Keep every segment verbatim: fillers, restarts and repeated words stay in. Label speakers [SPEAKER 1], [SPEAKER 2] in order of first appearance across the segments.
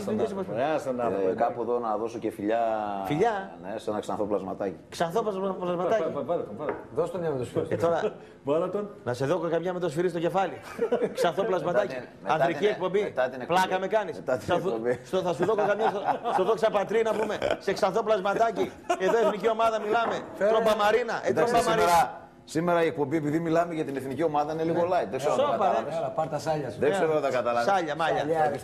[SPEAKER 1] Κάπου εδώ να δώσω και φιλιά.
[SPEAKER 2] Φιλιά.
[SPEAKER 1] Ναι, σε ένα ξανθό πλασματάκι.
[SPEAKER 2] Ξανθό πλασματάκι.
[SPEAKER 3] Δώσ' τον μια με το σφυρί.
[SPEAKER 2] Ε, τώρα, να σε δω καμιά με το σφυρί στο κεφάλι. Ξανθό πλασματάκι. Ανδρική εκπομπή. Πλάκα με κάνεις. Θα σου δω καμιά στο δόξα πατρί να πούμε. Σε ξανθό πλασματάκι. Εδώ εθνική ομάδα μιλάμε. Τρόμπα Μαρίνα.
[SPEAKER 1] Σήμερα η εκπομπή, επειδή μιλάμε για την εθνική ομάδα, είναι λίγο light. Δεν ξέρω αν τα καταλάβεις.
[SPEAKER 3] Πάρ' τα σάλια σου.
[SPEAKER 1] Δεν ξέρω αν τα καταλάβεις.
[SPEAKER 2] Σάλια, μάλια.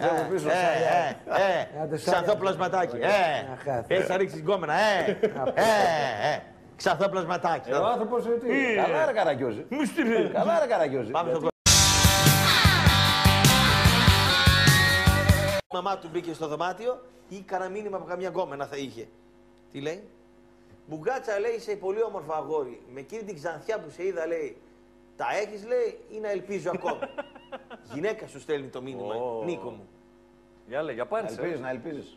[SPEAKER 2] Ξανθό πλασματάκι. Έχεις ρίξει γκόμενα. Ξανθό πλασματάκι.
[SPEAKER 3] Ο άνθρωπος είναι τι.
[SPEAKER 1] Καλά ρε Καραγκιόζη. Καλά ρε Καραγκιόζη.
[SPEAKER 2] Η μαμά του μπήκε στο δωμάτιο ή κανένα μήνυμα από καμιά γκόμενα θα είχε. Τι λέει? Μπουγάτσα, λέει, είσαι πολύ όμορφο αγόρι. Με εκείνη την ξανθιά που σε είδα, λέει, τα έχεις, λέει, ή να ελπίζω ακόμα. Γυναίκα σου στέλνει το μήνυμα, oh. Νίκο μου.
[SPEAKER 4] Για λέει, για πάρεις.
[SPEAKER 1] Να ελπίζεις, να ελπίζεις.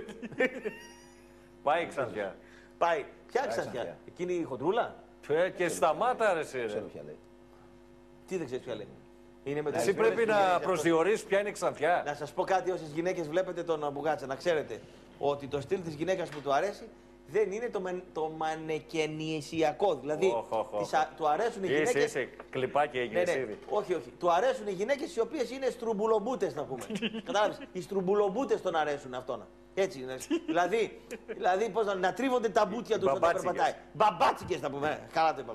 [SPEAKER 4] Πάει η ξανθιά.
[SPEAKER 2] Πάει. Ποια ξανθιά? Εκείνη η χοντρούλα.
[SPEAKER 4] Ε, και σταμάτα ρε εσύ.
[SPEAKER 1] Ξέρω ποια λέει.
[SPEAKER 2] Τι δεν ξέρεις ποια λέει? Είναι με
[SPEAKER 4] Εσύ πρέπει να προσδιορίσεις ποια είναι η ξανθιά.
[SPEAKER 2] Να σας πω κάτι, όσες γυναίκες βλέπετε τον Μπουγάτσα, να ξέρετε ότι το στυλ της γυναίκας που του αρέσει δεν είναι το, με, το μανεκενισιακό. Δηλαδή, oh, oh, oh. Τις, α, του αρέσουν οι γυναίκες.
[SPEAKER 4] Είσαι, είσαι κλιπάκι έγινες
[SPEAKER 2] ναι, ναι.
[SPEAKER 4] ήδη.
[SPEAKER 2] Όχι, όχι. Του αρέσουν οι γυναίκες οι οποίες είναι στρουμπουλομπούτες, να πούμε. Κατάλαβες. Οι στρουμπουλομπούτες τον αρέσουν αυτόν. Έτσι είναι. δηλαδή, δηλαδή πώς να, να τρίβονται τα μπούτια τους όταν περπατάει. Μπαμπάτσικες, να πούμε. Καλά το είπα.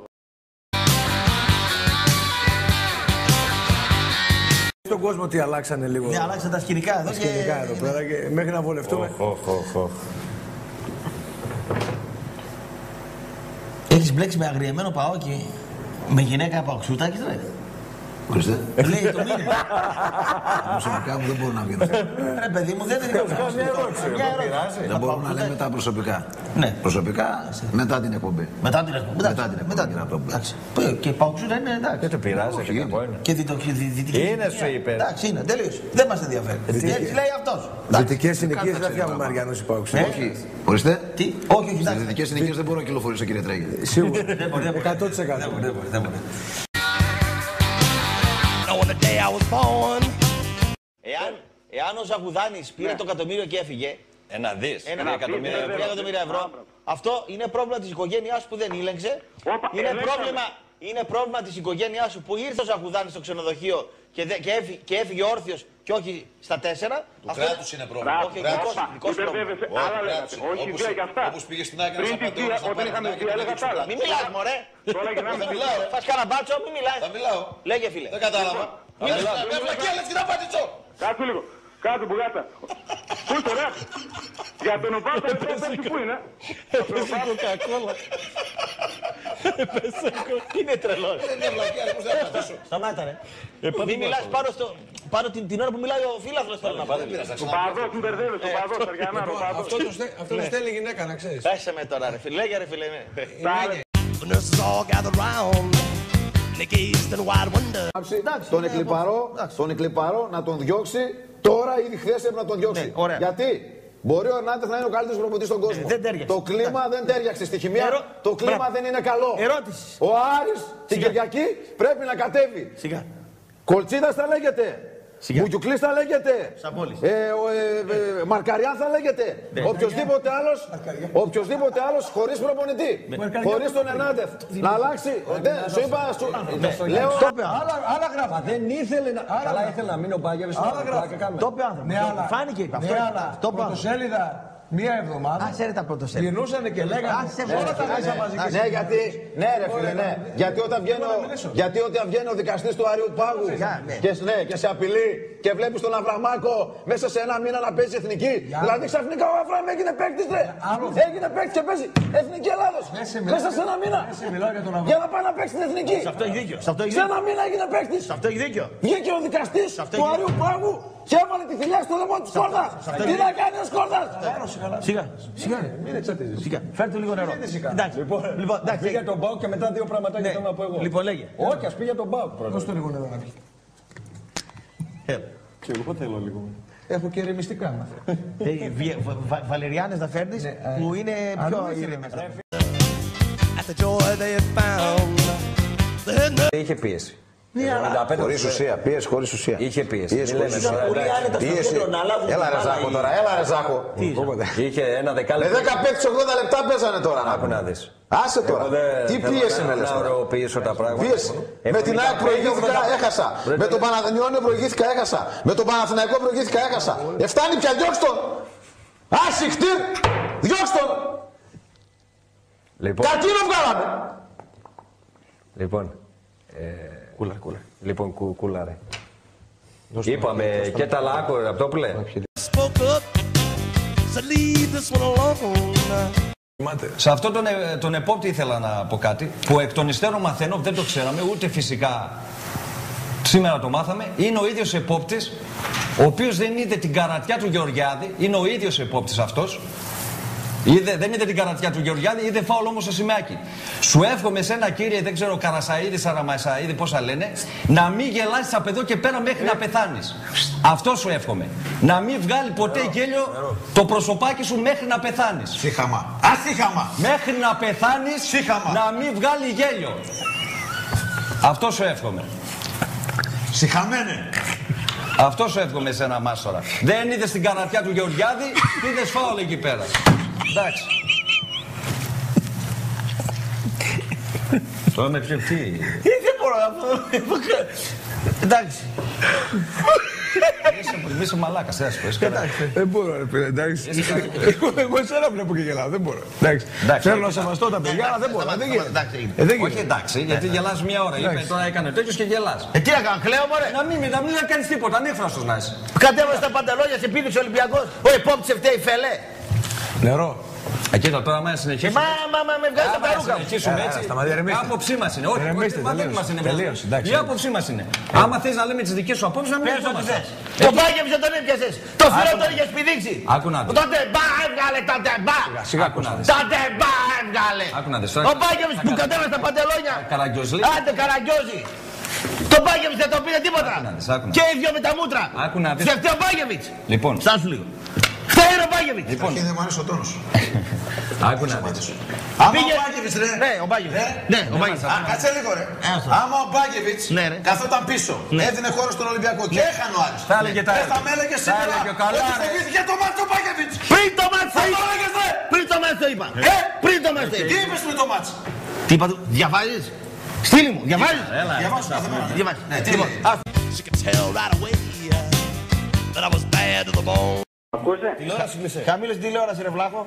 [SPEAKER 3] Στον κόσμο τι αλλάξανε λίγο.
[SPEAKER 2] Ναι, αλλάξαν τα σκηνικά εδώ.
[SPEAKER 3] Τα σκηνικά και... εδώ πέρα και μέχρι να βολευτούμε.
[SPEAKER 4] Oh, oh, oh, oh.
[SPEAKER 2] Έχεις μπλέξει με αγριεμένο παόκι με γυναίκα παοξούτακης, ρε.
[SPEAKER 1] Ορίστε.
[SPEAKER 2] Λέει το μήνυμα.
[SPEAKER 1] Προσωπικά μου δεν μπορώ να βγαίνω.
[SPEAKER 2] Ρε παιδί μου, δεν είναι
[SPEAKER 3] μια ερώτηση.
[SPEAKER 1] Δεν μπορούμε να λέμε τα προσωπικά.
[SPEAKER 2] Ναι.
[SPEAKER 1] Προσωπικά μετά την εκπομπή.
[SPEAKER 2] Μετά την εκπομπή.
[SPEAKER 1] Μετά την εκπομπή.
[SPEAKER 2] Και παοξούτα είναι εντάξει.
[SPEAKER 4] Δεν το πειράζει και κακό είναι.
[SPEAKER 2] Και δυτική.
[SPEAKER 4] Είναι σου είπε.
[SPEAKER 2] Εντάξει, είναι τελείως. Δεν μας ενδιαφέρει. Έτσι λέει αυτός.
[SPEAKER 3] Δυτικές συνοικίες δεν φτιάχνουν Μαριανός οι παοξούτες.
[SPEAKER 1] Όχι. Ορίστε.
[SPEAKER 2] Τι. Όχι, όχι.
[SPEAKER 1] Στις δυτικές συνοικίες δεν μπορώ να κυκλοφορήσω, κύριε Τρέγγι.
[SPEAKER 3] Σίγουρα. εκατό τοις εκατό.
[SPEAKER 2] Δεν μπορεί. Εάν, εάν ο Ζαγουδάνης πήρε ναι. το εκατομμύριο και έφυγε.
[SPEAKER 4] Ένα δις.
[SPEAKER 2] Ένα, ένα εκατομμύριο ευρώ. εκατομμύρια ευρώ. Αυτό είναι πρόβλημα της οικογένειάς που δεν ήλεγξε. Είναι πρόβλημα, είναι πρόβλημα της οικογένειάς σου που ήρθε ο Ζαγουδάνης στο ξενοδοχείο και, δε, και, έφυγε, και έφυγε όρθιος και όχι στα τέσσερα.
[SPEAKER 1] Του αυτό... κράτους είναι πρόβλημα.
[SPEAKER 2] Όχι, δικός, δικός πρόβλημα.
[SPEAKER 5] Άλλα λέγατε. Όχι, ιδέα για αυτά.
[SPEAKER 1] Όπως πήγε στην Άκρα να
[SPEAKER 5] πατρώνεις να πάρει την Άκρα.
[SPEAKER 2] Μην μιλάς, μωρέ. Φας κανένα μπάτσο, μην μιλάς.
[SPEAKER 1] Θα μιλάω.
[SPEAKER 2] Λέγε, φίλε.
[SPEAKER 1] Δεν κατάλαβα. Μην μιλάς. Με βλακία λες και να πατήσω.
[SPEAKER 5] Κάτσε λίγο. Κάτσε Μπουγάτσα. Πού είσαι ρε. Για τον Οπάτα δεν πέφτει πού είναι.
[SPEAKER 2] Είναι τρελός.
[SPEAKER 1] Είναι βλακία λες να πατήσω.
[SPEAKER 2] Σταμάτα ρε. Μην μιλάς πάνω στο... Πάνω την ώρα που μιλάει ο φίλαθλος θέλω να πάρει.
[SPEAKER 5] Ο Παδός μου μπερδεύεις, ο Παδός, Αργιανάρο, ο Παδός.
[SPEAKER 3] Αυτό το στέλνει γυναίκα να ξέρεις.
[SPEAKER 2] Πέσε με τώρα ρε φίλε. Λέγε ρε φίλε.
[SPEAKER 1] Τον εκλιπαρό, τον εκλιπαρό να τον διώξει τώρα, ήδη χθες έπρεπε να τον διώξει.
[SPEAKER 2] Ναι,
[SPEAKER 1] γιατί? Μπορεί ο Ερνάντεθ να είναι ο καλύτερος προπονητής στον κόσμο.
[SPEAKER 2] Δεν
[SPEAKER 1] το κλίμα δεν τέριαξε στη χημεία. Ερω... Το κλίμα Μπρα... δεν είναι καλό.
[SPEAKER 2] Ερώτηση.
[SPEAKER 1] Ο Άρης την Κυριακή πρέπει να κατέβει.
[SPEAKER 2] Σιγά.
[SPEAKER 1] Κολτσίδας θα λέγεται. Μπουτιουκλής θα λέγεται.
[SPEAKER 2] Σαμπόλης.
[SPEAKER 1] Ε, ε, ε, Μαρκαριάν θα λέγεται. Ναι. Οποιοςδήποτε άλλος, οποιοςδήποτε άλλος χωρίς προπονητή. Ναι. Χωρίς τον Ερνάντεθ. Να αλλάξει. Ναι, σου είπα. Σου... Ναι. Λέω.
[SPEAKER 3] Άλλα γράφα. Δεν ήθελε να. Καλά ήθελε να μείνει ο Μπάγεβης. Άλλα γράφα.
[SPEAKER 2] Το είπε άνθρωπο. Φάνηκε.
[SPEAKER 3] Ναι, αλλά πρωτοσέλιδα. Μία εβδομάδα.
[SPEAKER 2] Άσε ρε τα πρωτοσέλιδα.
[SPEAKER 3] Γυρνούσανε και λέγανε όλα τα μέσα μαζί.
[SPEAKER 1] Ναι, γιατί, ναι ρε φίλε, ναι. Γιατί όταν βγαίνει, γιατί όταν βγαίνει ο δικαστής του Αριού Πάγου και, ναι, και σε απειλεί και βλέπεις τον Αβραμάκο μέσα σε ένα μήνα να παίζει εθνική. Δηλαδή ξαφνικά ο Αβραμ έγινε παίκτης ρε. Έγινε παίκτης και παίζει εθνική Ελλάδος. Μέσα σε ένα μήνα. Για να πάει να παίξει την εθνική. Σε ένα μήνα έγινε παίκτης. Βγήκε ο δικαστής του Αριού Πάγου και έβαλε τη θηλιά στο λαιμό της κόρδας. Τι να κάνει ο Σκόρδας.
[SPEAKER 2] Σιγά, σιγά.
[SPEAKER 3] Μην εξαρτήσεις.
[SPEAKER 2] Σιγά. Φέρτε λίγο νερό.
[SPEAKER 3] Εντάξει, λοιπόν, εντάξει. Πήγε τον Μπάουκ και μετά δύο πραγματάκια θέλω να πω εγώ.
[SPEAKER 2] Λοιπόν, λέγε.
[SPEAKER 3] Όχι, ας πήγε τον Μπάουκ πρώτα. Δώσ' το λίγο νερό να βγει.
[SPEAKER 2] Έλα.
[SPEAKER 3] Και εγώ θέλω λίγο. Έχω και ηρεμιστικά μάθα.
[SPEAKER 2] Βαλεριάνες να φέρνεις που είναι πιο ηρεμές.
[SPEAKER 3] Είχε πίεση.
[SPEAKER 1] Χωρίς ουσία, πίεση χωρίς ουσία.
[SPEAKER 3] Είχε πίεση.
[SPEAKER 1] Πίεση χωρίς ουσία.
[SPEAKER 6] Πολύ άνετα στο κέντρο να λάβουν.
[SPEAKER 1] Έλα ρε Ζάκο τώρα, έλα ρε Ζάκο.
[SPEAKER 3] Είχε ένα
[SPEAKER 1] Με
[SPEAKER 3] δεκάλεπτο.
[SPEAKER 1] δεκαπέντε ογδόντα λεπτά παίζανε τώρα.
[SPEAKER 3] Άκου να δεις.
[SPEAKER 1] Άσε τώρα. Τι πίεση με λες
[SPEAKER 3] Να
[SPEAKER 1] τώρα.
[SPEAKER 3] ωρεοποιήσω τα πράγματα.
[SPEAKER 1] Πίεση. Με την ΑΕΚ προηγήθηκα, έχασα. Με τον Παναθηναϊκό προηγήθηκα, έχασα. Με τον Παναθηναϊκό προηγήθηκα, έχασα. Εφτάνει πια, διώξ' τον. Άση χτύρ, διώξ' τον.
[SPEAKER 3] Λοιπόν,
[SPEAKER 1] Καρκίνο βγάλαμε.
[SPEAKER 3] λοιπόν. Ε, κούλα, κούλα. Λοιπόν, κου, κούλα ρε. Είπαμε και τα λάκο, ρε, αυτό που λέει. Σε αυτόν τον, ε, τον επόπτη ήθελα να πω κάτι που εκ των υστέρων μαθαίνω, δεν το ξέραμε ούτε φυσικά σήμερα το μάθαμε. Είναι ο ίδιος επόπτης, ο οποίος δεν είδε την καρατιά του Γεωργιάδη, είναι ο ίδιος επόπτης αυτός. Είδε, δεν είδε την καρατιά του Γεωργιάδη, είδε φάουλ όμως στο Σημαίακι. Σου εύχομαι σε ένα κύριε, δεν ξέρω, Καρασαΐδη, Σαραμασαΐδη, πόσα λένε, να μην γελάσεις από εδώ και πέρα μέχρι να πεθάνεις. Αυτό σου εύχομαι. Να μην βγάλει ποτέ γέλιο το προσωπάκι σου μέχρι να πεθάνεις.
[SPEAKER 1] Σύχαμα. Ασύχαμα.
[SPEAKER 3] Μέχρι να πεθάνεις,
[SPEAKER 1] Σύχαμα.
[SPEAKER 3] να μην βγάλει γέλιο. Αυτό σου εύχομαι.
[SPEAKER 1] Συχαμένε.
[SPEAKER 3] Αυτό σου εύχομαι σε ένα μάστορα. Δεν είδες την καρατιά του Γεωργιάδη, είδες φάουλ εκεί πέρα. Εντάξει. Τώρα με ποιο τι.
[SPEAKER 2] Δεν μπορώ να πω. Εντάξει.
[SPEAKER 3] Μη είσαι μαλάκας, δεν σου πω.
[SPEAKER 7] Δεν μπορώ, ρε φίλε, εντάξει. Εγώ εσένα βλέπω και γελάω, δεν μπορώ. Εντάξει. Θέλω να σεβαστώ τα παιδιά, αλλά δεν μπορώ. Δεν γίνεται.
[SPEAKER 3] Όχι εντάξει, γιατί γελάς μια ώρα. Είπε τώρα έκανε τέτοιος και γελάς.
[SPEAKER 2] Ε, τι να κάνω, κλαίω μωρέ.
[SPEAKER 3] Να μην, να μην κάνεις τίποτα, ανέφραστος να είσαι.
[SPEAKER 2] Κατέβασε τα παντελόνια, σε πήδηξε ο Ολυμπιακός. Ο επόπτης φταίει φελέ.
[SPEAKER 7] Νερό.
[SPEAKER 3] Εκεί τώρα, άμα συνεχίσουμε.
[SPEAKER 2] Μα, μα, μα, με βγάζει τα ρούχα μου.
[SPEAKER 3] συνεχίσουμε έτσι. Η άποψή μας είναι. Όχι, μα δεν μας είναι
[SPEAKER 7] τελείωσε.
[SPEAKER 3] Η άποψή μας είναι. Άμα θες να λέμε τις δικές σου απόψεις, να μην
[SPEAKER 2] Πες ό,τι θες.
[SPEAKER 3] Ε,
[SPEAKER 2] Το Μπάκεβιτς δεν τον έπιασες. Το φιλό τον είχες πηδήξει.
[SPEAKER 3] Άκου να δεις.
[SPEAKER 2] Τότε μπα έβγαλε, τότε μπα.
[SPEAKER 3] Άκου να δεις.
[SPEAKER 2] Τότε μπα έβγαλε.
[SPEAKER 3] Άκου να δεις.
[SPEAKER 2] Ο Μπάκεβιτς που κατέβασε τα παντελόνια.
[SPEAKER 3] Καραγκιόζλι.
[SPEAKER 2] Άντε Καραγκιόζη. Το Μπάκεβιτς δεν το πήρε τίποτα.
[SPEAKER 3] Άκου να δεις, άκου να
[SPEAKER 2] Και οι δυο με τα μούτρα.
[SPEAKER 3] Άκου να δεις.
[SPEAKER 2] Σε φταίει ο Μπάκεβιτς.
[SPEAKER 3] Λοιπόν.
[SPEAKER 2] Στάσου λίγο. Φταίει ο Μπάκεβιτς.
[SPEAKER 3] Λοιπόν.
[SPEAKER 1] Δεν μου αρέσει ο τόνος.
[SPEAKER 3] Άκου να δεις.
[SPEAKER 1] Άμα
[SPEAKER 2] Πήγε-
[SPEAKER 1] ο Μπάκεβιτς ρε.
[SPEAKER 2] Ναι, ο Μπάκεβιτς. Ναι, ο Μπάκεβιτς.
[SPEAKER 1] Α, κάτσε λίγο ρε.
[SPEAKER 2] Άστο.
[SPEAKER 1] Άμα ο Μπάκεβιτς
[SPEAKER 2] Ναι, ρε.
[SPEAKER 1] καθόταν πίσω,
[SPEAKER 2] Ναι.
[SPEAKER 1] έδινε χώρο στον Ολυμπιακό και έχανε ο Άρης.
[SPEAKER 3] Θα έλεγε τα
[SPEAKER 1] Δεν θα με έλεγε
[SPEAKER 3] Θα
[SPEAKER 1] σήμερα
[SPEAKER 3] έλεγε καλά,
[SPEAKER 1] ότι
[SPEAKER 3] ρε.
[SPEAKER 1] φοβήθηκε το μάτσο ο Μπάκεβιτς.
[SPEAKER 2] Πριν το μάτς το
[SPEAKER 1] Θα
[SPEAKER 2] είπα.
[SPEAKER 1] το έλεγες ρε.
[SPEAKER 2] Πριν το μάτς το είπα.
[SPEAKER 1] Ε,
[SPEAKER 2] Πριν το μάτς το
[SPEAKER 1] Τι
[SPEAKER 2] είπα.
[SPEAKER 1] είπες πριν το μάτσο.
[SPEAKER 2] Τι είπα του, διαβάζεις. Στείλει μου, διαβάζεις.
[SPEAKER 1] Διαβάσου κάθε μέρα.
[SPEAKER 2] Διαβάζεις.
[SPEAKER 1] Ναι, τι
[SPEAKER 2] Λοιπόν,
[SPEAKER 1] λέει.
[SPEAKER 2] άστο.
[SPEAKER 8] She could tell right away that I was bad to the bone.
[SPEAKER 5] Ακούσε.
[SPEAKER 2] Τηλεόραση κλείσε. Χαμήλωσε την τηλεόραση ρε βλάχο.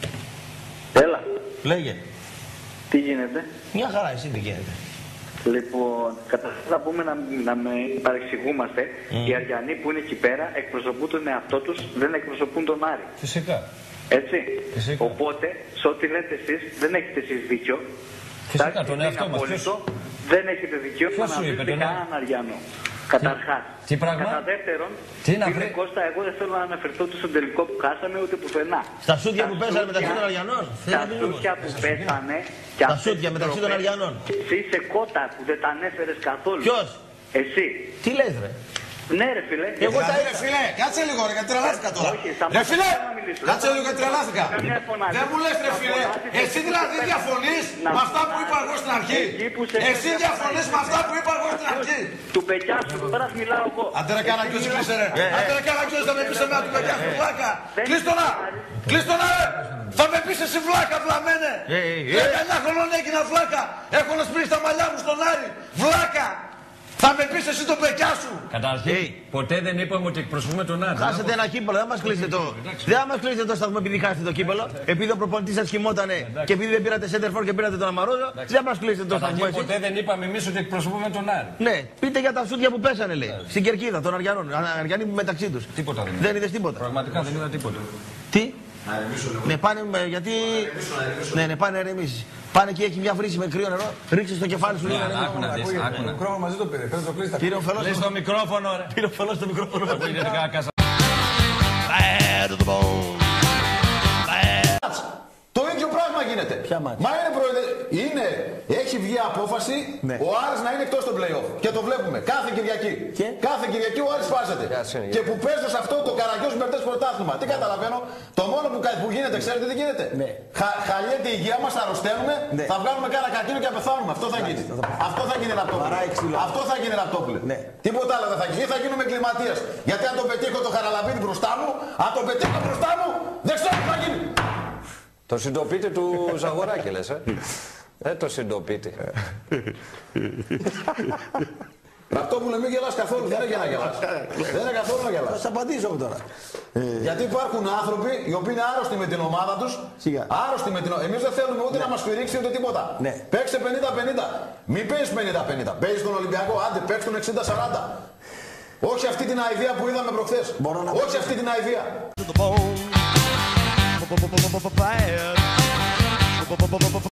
[SPEAKER 5] Έλα.
[SPEAKER 2] Λέγε.
[SPEAKER 5] Τι γίνεται.
[SPEAKER 2] Μια χαρά, εσύ τι γίνεται.
[SPEAKER 5] Λοιπόν, καταρχάς θα πούμε να, να με παρεξηγούμαστε. Οι Αριανοί που είναι εκεί πέρα εκπροσωπούν τον εαυτό τους, δεν εκπροσωπούν τον Άρη.
[SPEAKER 3] Φυσικά.
[SPEAKER 5] Έτσι.
[SPEAKER 3] Φυσικά.
[SPEAKER 5] Οπότε, σε ό,τι λέτε εσείς, δεν έχετε εσείς δίκιο.
[SPEAKER 3] Φυσικά,
[SPEAKER 5] Εντάξει,
[SPEAKER 3] τον
[SPEAKER 5] είναι
[SPEAKER 3] εαυτό μας.
[SPEAKER 5] απόλυτο. Δεν έχετε δικαίωμα
[SPEAKER 3] Ποιος
[SPEAKER 5] να
[SPEAKER 3] σου είπε,
[SPEAKER 5] βρείτε
[SPEAKER 3] τον
[SPEAKER 5] κανέναν Αριανό. Καταρχάς.
[SPEAKER 3] τι πράγμα?
[SPEAKER 5] Κατά δεύτερον,
[SPEAKER 3] Τι να
[SPEAKER 5] φίλε
[SPEAKER 3] βρει?
[SPEAKER 5] Κώστα, εγώ δεν θέλω να αναφερθώ ούτε στον τελικό που χάσαμε ούτε πουθενά.
[SPEAKER 2] Στα σούτια
[SPEAKER 5] Τα
[SPEAKER 2] που πέσανε μεταξύ
[SPEAKER 5] σούτια-
[SPEAKER 2] των Αριανών.
[SPEAKER 5] Τα
[SPEAKER 2] Θέλω να το δούμε.
[SPEAKER 5] σούτια που πέσανε και
[SPEAKER 2] Τα
[SPEAKER 5] αυτές
[SPEAKER 2] σούτια
[SPEAKER 5] τις
[SPEAKER 2] μεταξύ των
[SPEAKER 5] τροπές.
[SPEAKER 2] Αριανών.
[SPEAKER 5] Και εσύ είσαι κότα που δεν τα ανέφερες καθόλου.
[SPEAKER 2] Ποιος?
[SPEAKER 5] Εσύ.
[SPEAKER 2] Τι λες ρε.
[SPEAKER 5] Ναι ρε φίλε.
[SPEAKER 2] Εγώ τα
[SPEAKER 1] Δηλαδή, ρε
[SPEAKER 2] είδα.
[SPEAKER 1] φίλε, κάτσε λίγο ρε, γιατί τρελάθηκα τώρα.
[SPEAKER 5] Όχι, σταμάτα
[SPEAKER 1] Ρε φίλε,
[SPEAKER 5] να μιλήσω.
[SPEAKER 1] κάτσε λίγο γιατί τρελάθηκα.
[SPEAKER 5] Δεν με φωνάζεις.
[SPEAKER 1] Δεν μου λες ρε
[SPEAKER 5] Θα
[SPEAKER 1] φίλε,
[SPEAKER 5] φωνάζεις
[SPEAKER 1] εσύ
[SPEAKER 5] εκεί
[SPEAKER 1] δηλαδή
[SPEAKER 5] που σε-
[SPEAKER 1] διαφωνείς
[SPEAKER 5] να
[SPEAKER 1] με αυτά που είπα εγώ στην αρχή.
[SPEAKER 5] Εκεί που σε-
[SPEAKER 1] Εσύ διαφωνείς με αυτά που είπα εγώ στην αρχή.
[SPEAKER 5] Του πεκιά σου, τώρα μιλάω εγώ.
[SPEAKER 1] Άντε ρε Καραγκιόζη κλείσε ρε. Άντε ρε Καραγκιόζη θα με πεις εμένα του παιδιά σου βλάκα.
[SPEAKER 5] Δεν-
[SPEAKER 1] Κλείστο να. Κλείστο να ρε. Θα με πεις εσύ βλάκα βλαμένε.
[SPEAKER 2] Ε, ε, ε.
[SPEAKER 1] δεκαεννιά χρονών έγινα βλάκα. Έχω να σπρίσει τα μαλλιά μου στον Άρη. Βλάκα. Θα με πεις εσύ το παιδιά σου.
[SPEAKER 3] Καταρχήν, ποτέ δεν είπαμε ότι εκπροσωπούμε τον Άρη.
[SPEAKER 2] Χάσετε ένα κύπελο, δεν μας κλείσετε το. Δεν θα μας κλείσετε το σταθμό επειδή χάσετε το κύπελο. Επειδή ο προπονητής σας κοιμότανε και επειδή δεν πήρατε σέντερφορ και πήρατε τον Αμαρόζο, δεν μας κλείσετε το σταθμό
[SPEAKER 3] Καταρχήν,
[SPEAKER 2] εσείς.
[SPEAKER 3] ποτέ δεν είπαμε εμείς ότι εκπροσωπούμε τον Άρη.
[SPEAKER 2] Ναι, πείτε για τα σούτια που πέσανε λέει. Στην κερκίδα των Αριανών. Α- Αριανοί μεταξύ τους.
[SPEAKER 3] Τίποτα δεν
[SPEAKER 2] Δεν είδες τίποτα.
[SPEAKER 3] Πραγματικά δεν είδα τίποτα.
[SPEAKER 2] Τι? Ναι, πάνε με- γιατί. Ναι, ναι, πάνε ερεμήσεις. Πάνε εκεί, έχει μια βρύση με κρύο νερό. Ρίξε στο κεφάλι σου λίγο νερό.
[SPEAKER 3] Άκου να δεις, άκου να
[SPEAKER 7] Το μικρόφωνο μαζί το πήρε. Πρέπει να το κλείσει τα
[SPEAKER 2] Πήρε ο φελός
[SPEAKER 3] Λες
[SPEAKER 2] στο-
[SPEAKER 3] το μικρόφωνο ρε.
[SPEAKER 2] πήρε ο φελός στο μικρόφωνο.
[SPEAKER 3] Ακούγεται κανένα κάσα.
[SPEAKER 8] Bad to the bone.
[SPEAKER 1] Το ίδιο πράγμα γίνεται.
[SPEAKER 2] Ποια μάτσα?
[SPEAKER 1] Μα είναι, προεδε... είναι, έχει βγει υγεία απόφαση
[SPEAKER 2] Ναι.
[SPEAKER 1] ο Άρης να είναι εκτός των play-off. Και το βλέπουμε κάθε Κυριακή.
[SPEAKER 2] Και?
[SPEAKER 1] Κάθε Κυριακή ο Άρης σπάζεται.
[SPEAKER 3] είναι,
[SPEAKER 1] Και που παίζω σε αυτό το Καραγιός Μπερτές πρωτάθλημα. Τι καταλαβαίνω. Το μόνο που, που γίνεται, ξέρετε τι γίνεται.
[SPEAKER 2] Ναι.
[SPEAKER 1] Χα, χαλιέται η υγεία μας, θα αρρωσταίνουμε,
[SPEAKER 2] Ναι.
[SPEAKER 1] θα βγάλουμε κάνα καρκίνο και θα πεθάνουμε. Αυτό θα γίνει. Αυτό θα γίνει Ραπτόπουλε.
[SPEAKER 2] Βαράει ξύλο.
[SPEAKER 1] Αυτό θα γίνει Ραπτόπουλε.
[SPEAKER 2] Ναι.
[SPEAKER 1] Τίποτα άλλο δεν θα γίνει. Θα γίνουμε εγκληματίες. Γιατί αν το πετύχω το Χαραλαμπίδι μπροστά μου, αν το πετύχω μπροστά μου, δεν ξέρω τι θα γίνει.
[SPEAKER 3] Το συντοπίτη του Ζαγοράκη λες, ε. Ε, το συντοπίτη.
[SPEAKER 1] Ραπτόπουλε, μην γελάς καθόλου, δεν είναι για να γελάς. Δεν είναι καθόλου να
[SPEAKER 2] Θα
[SPEAKER 1] γελάς.
[SPEAKER 2] σας απαντήσω εγώ τώρα.
[SPEAKER 1] Γιατί υπάρχουν άνθρωποι οι οποίοι είναι άρρωστοι με την ομάδα τους.
[SPEAKER 2] Σιγά.
[SPEAKER 1] Άρρωστοι με την ομάδα. Εμείς δεν θέλουμε ούτε να μας σφυρίξει ούτε τίποτα.
[SPEAKER 2] Ναι.
[SPEAKER 1] Παίξε πενήντα πενήντα. Μην παίζεις πενήντα πενήντα. Παίζεις τον Ολυμπιακό, άντε παίξε τον εξήντα σαράντα. Όχι αυτή την αηδία που είδαμε προχθές.
[SPEAKER 2] Μπορώ να
[SPEAKER 1] Όχι αυτή την αηδία.
[SPEAKER 8] To the bone. Bad.